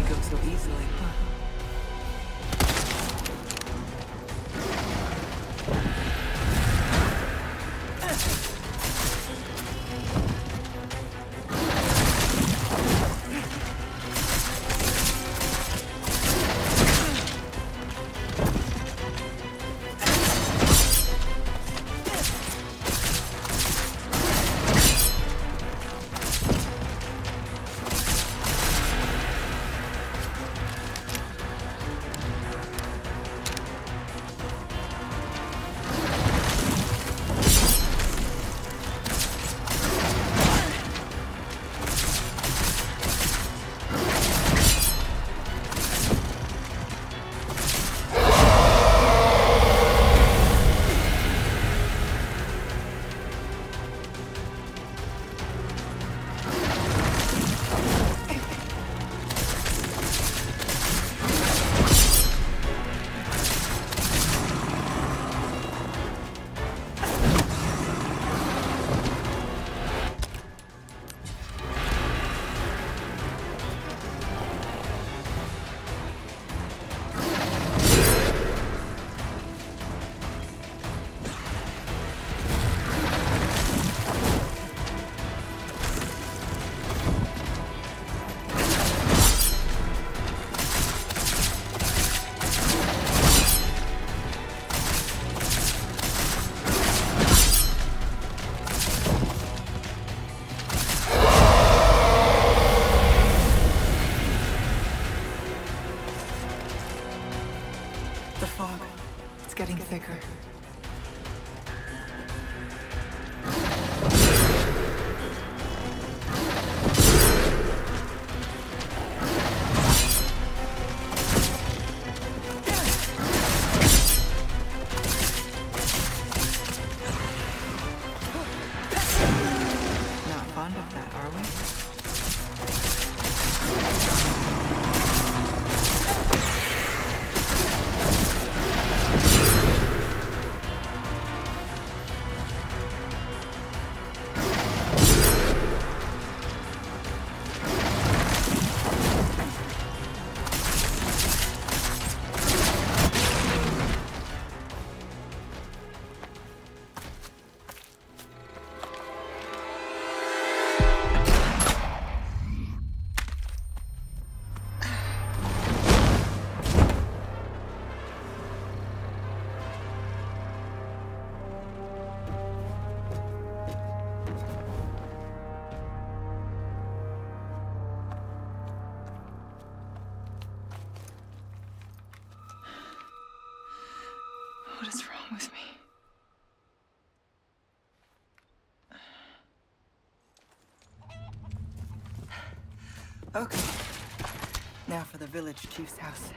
go so easily. The fog, it's getting thicker. Not fond of that, are we? What is wrong with me? Okay. Now for the village chief's house.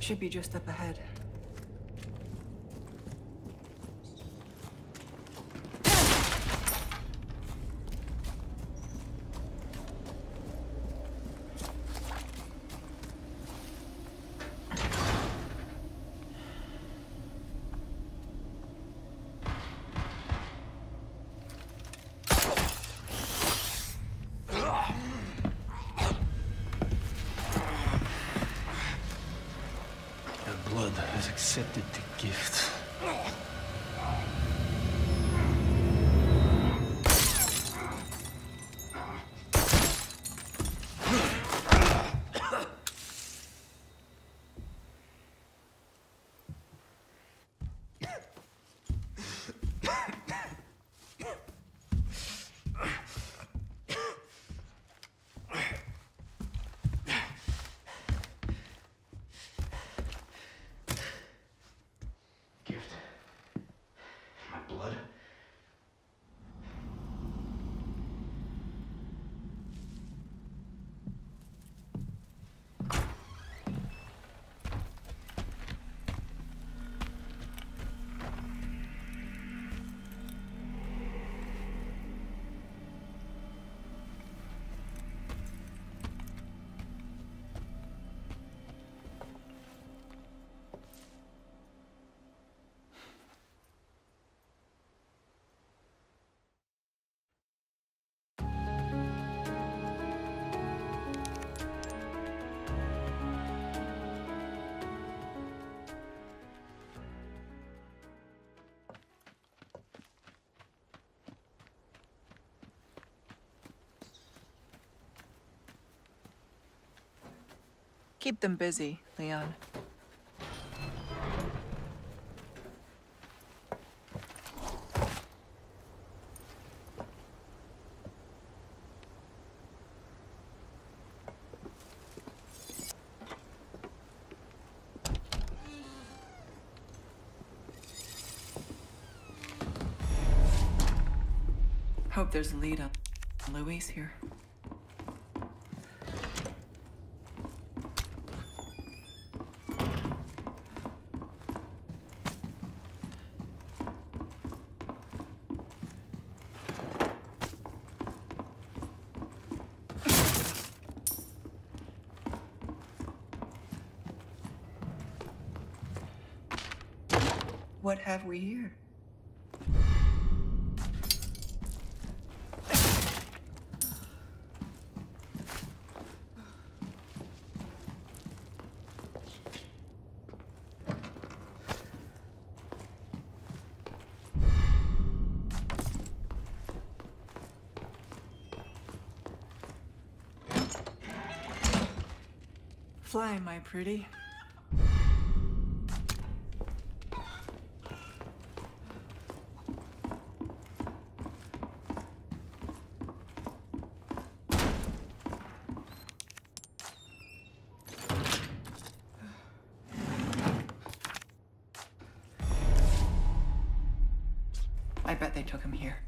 Should be just up ahead. Blood has accepted the gift. Blood? Keep them busy, Leon. Hope there's a lead up. Louise here. What have we here? Fly, my pretty. I bet they took him here.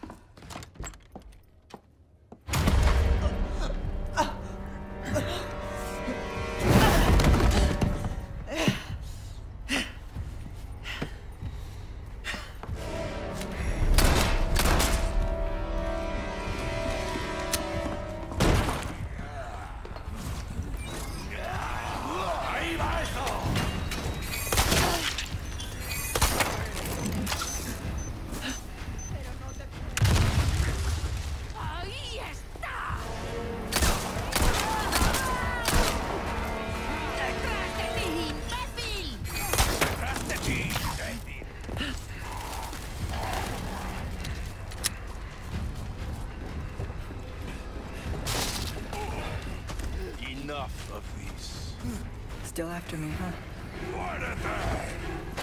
Enough of these. Still after me, huh? What are they?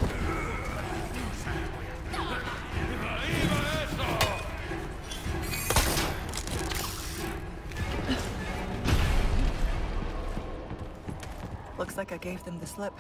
Looks like I gave them the slip.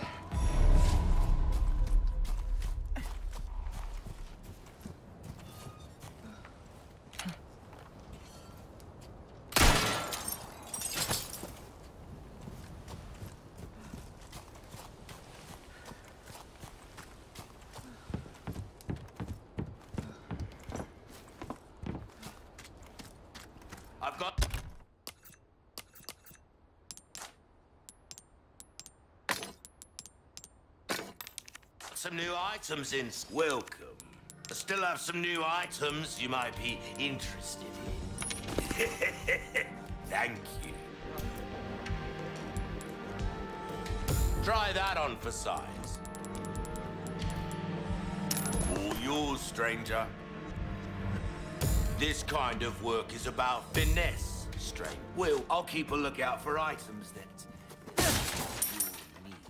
some new items in. Welcome. I still have some new items you might be interested in. Thank you. Try that on for size. All yours, stranger. This kind of work is about finesse, stranger. Well, I'll keep a lookout for items that you'll need.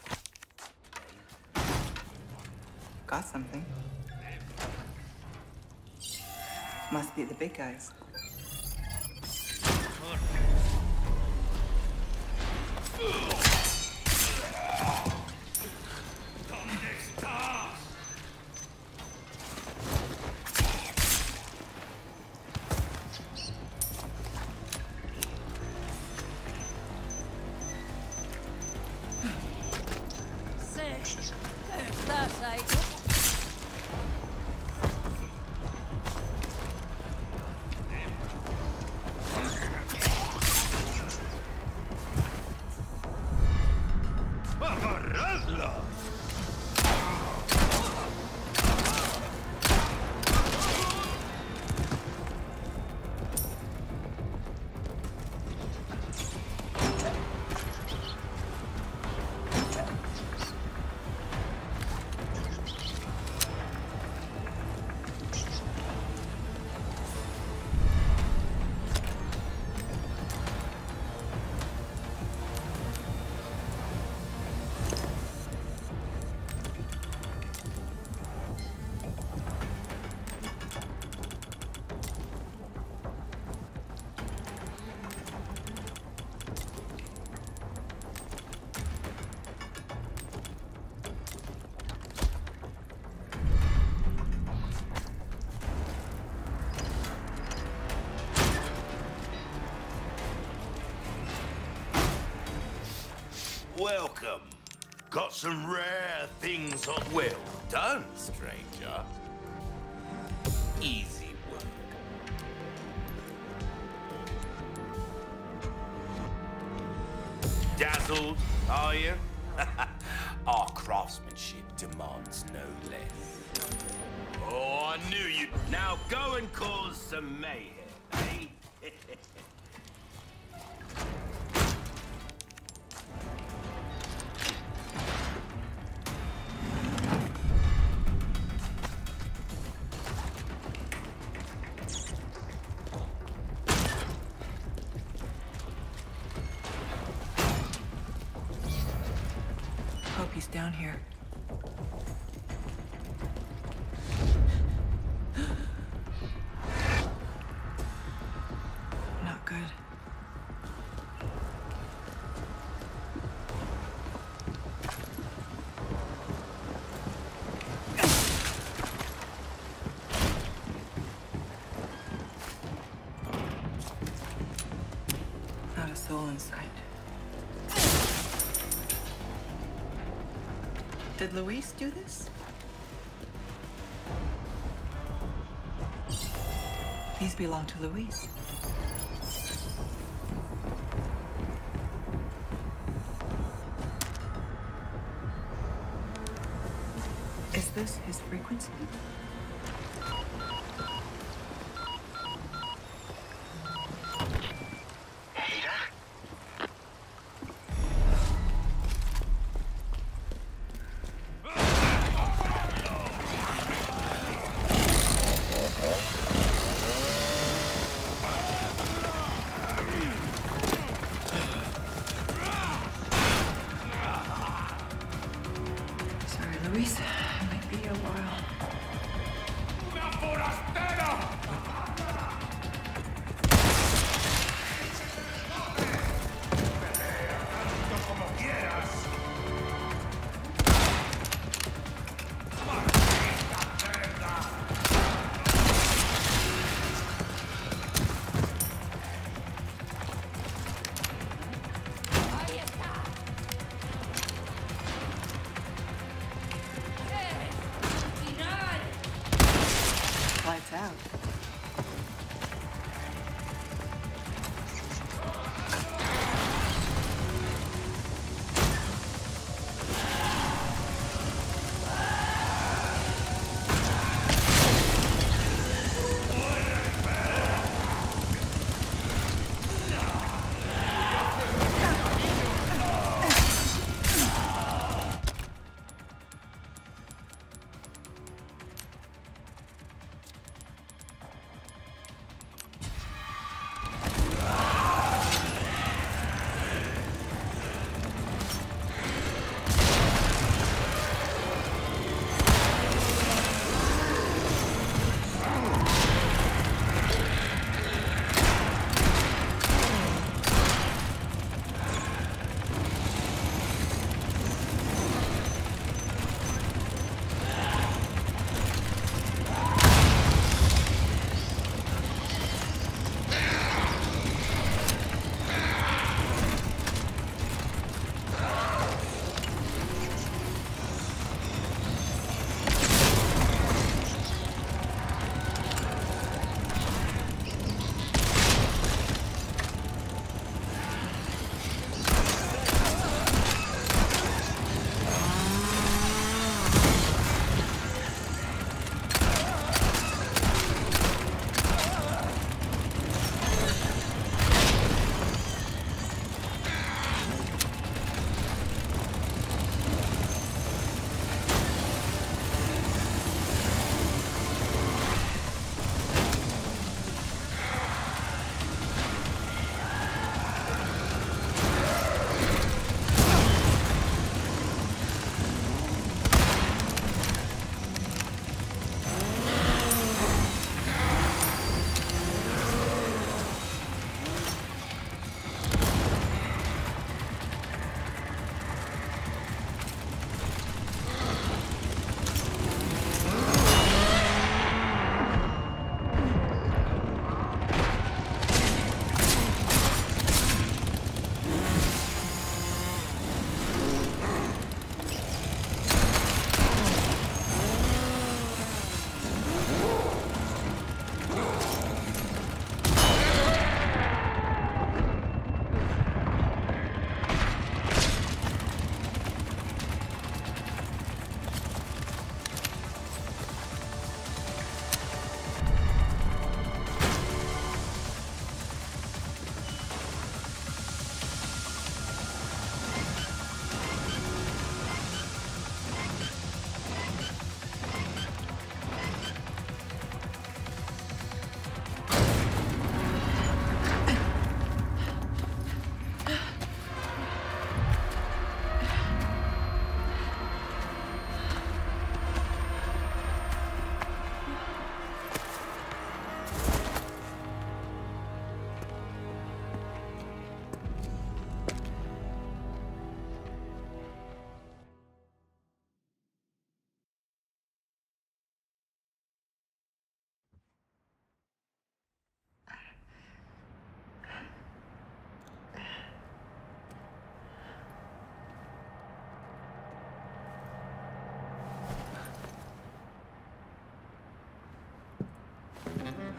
Got something. Must be the big guys. Welcome. Got some rare things on. Well done, stranger. Easy work. Dazzled, are you? Our craftsmanship demands no less. Oh, I knew you'd. Now go and cause some mayhem, eh? Hope he's down here. Not good. Not a soul in sight. Did Luis do this? These belong to Luis. Is this his frequency? Luis, it might be a while. Lights out.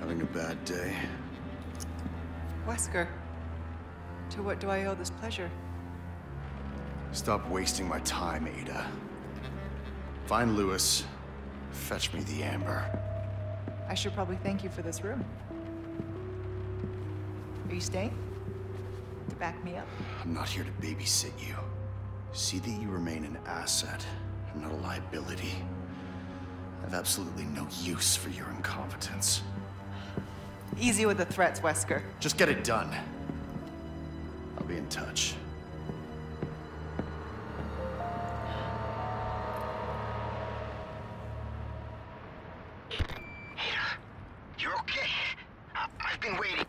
Having a bad day? Wesker, to what do I owe this pleasure? Stop wasting my time, Ada. Find Lewis. Fetch me the amber. I should probably thank you for this room. Are you staying? To back me up? I'm not here to babysit you. See that you remain an asset, and not a liability. I have absolutely no use for your incompetence. Easy with the threats, Wesker. Just get it done. I'll be in touch. You're okay. I've been waiting.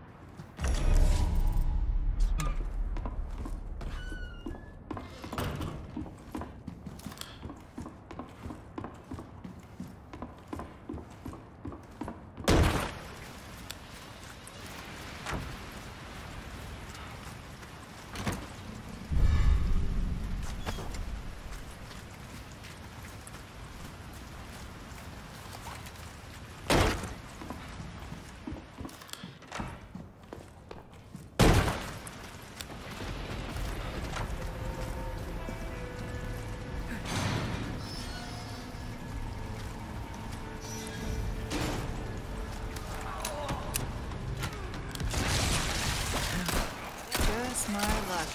Just my luck.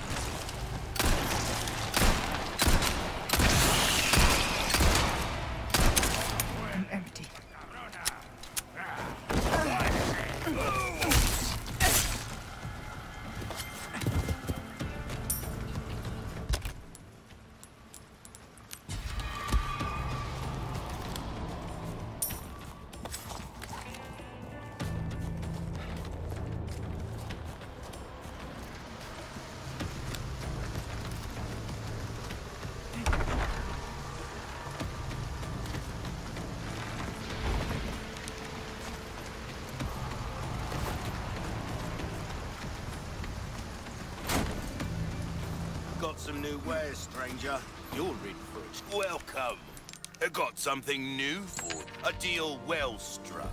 I'm empty. Got some new wares, stranger. You're in for it. Welcome. I got something new for you. A deal well struck.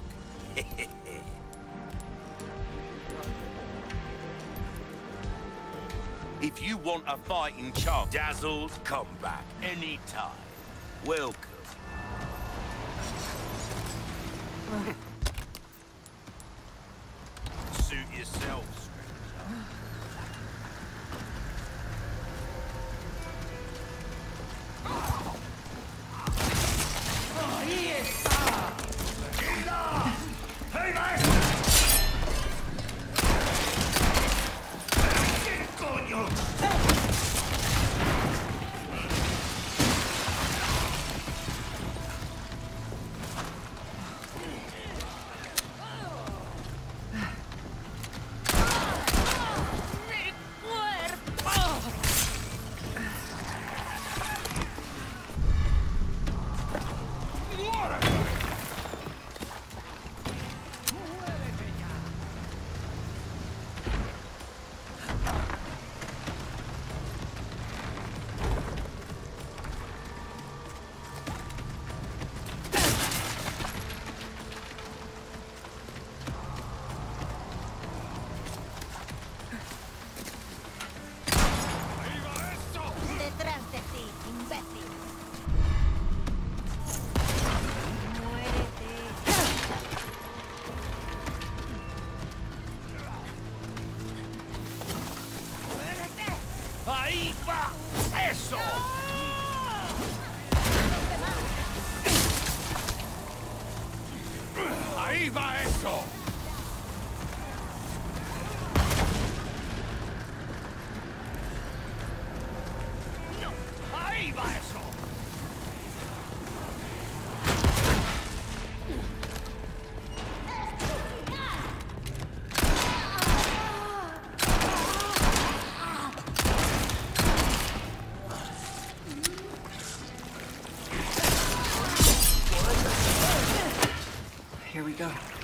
If you want a fighting chance, Dazzled, come back anytime. Welcome. Suit yourself, stranger. Detrás de ti, imbécil. Muérete. ¡Ahí va! ¡Eso! ¡Ahí va eso! ¡Ahí va eso! Here we go.